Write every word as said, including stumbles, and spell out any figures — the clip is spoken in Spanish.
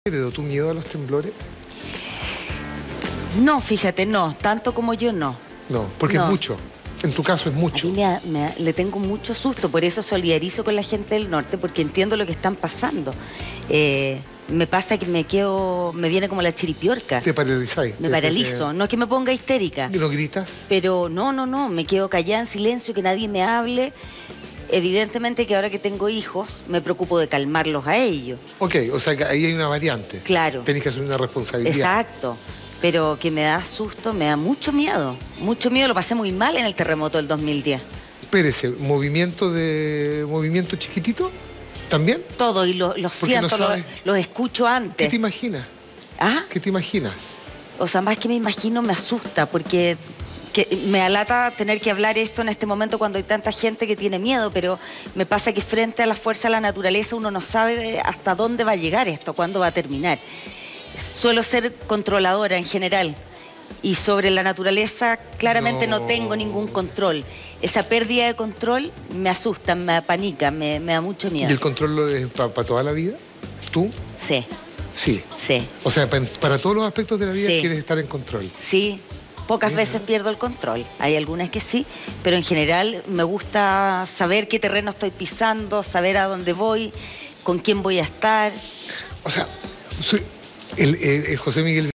¿Heredó tu miedo a los temblores? No, fíjate, no. Tanto como yo, no. No, porque no. es mucho. En tu caso es mucho. A mí me, me, le tengo mucho susto, por eso solidarizo con la gente del norte, porque entiendo lo que están pasando. Eh, me pasa que me quedo, me viene como la chiripiorca. Te paralizáis. Me te, paralizo. Te... No es que me ponga histérica. ¿No gritas? Pero no, no, no. Me quedo callada en silencio, que nadie me hable. Evidentemente que ahora que tengo hijos, me preocupo de calmarlos a ellos. Ok, o sea que ahí hay una variante. Claro. Tenés que asumir una responsabilidad. Exacto. Pero que me da susto, me da mucho miedo. Mucho miedo, lo pasé muy mal en el terremoto del dos mil diez. Espérese, ¿movimiento de movimiento chiquitito? ¿También? Todo, y lo, lo siento, no lo, los escucho antes. ¿Qué te imaginas? ¿Ah? ¿Qué te imaginas? O sea, más que me imagino, me asusta, porque que me alata tener que hablar esto en este momento cuando hay tanta gente que tiene miedo, pero me pasa que frente a la fuerza de la naturaleza uno no sabe hasta dónde va a llegar esto, cuándo va a terminar. Suelo ser controladora en general y sobre la naturaleza claramente no, no tengo ningún control. Esa pérdida de control me asusta, me apanica, me, me da mucho miedo. ¿Y el control lo es para pa toda la vida? ¿Tú? Sí. Sí. Sí. O sea, para, para todos los aspectos de la vida sí. quieres estar en control. Sí. Pocas Bien. veces pierdo el control. Hay algunas que sí, pero en general me gusta saber qué terreno estoy pisando, saber a dónde voy, con quién voy a estar. O sea, soy, el, el, el José Miguel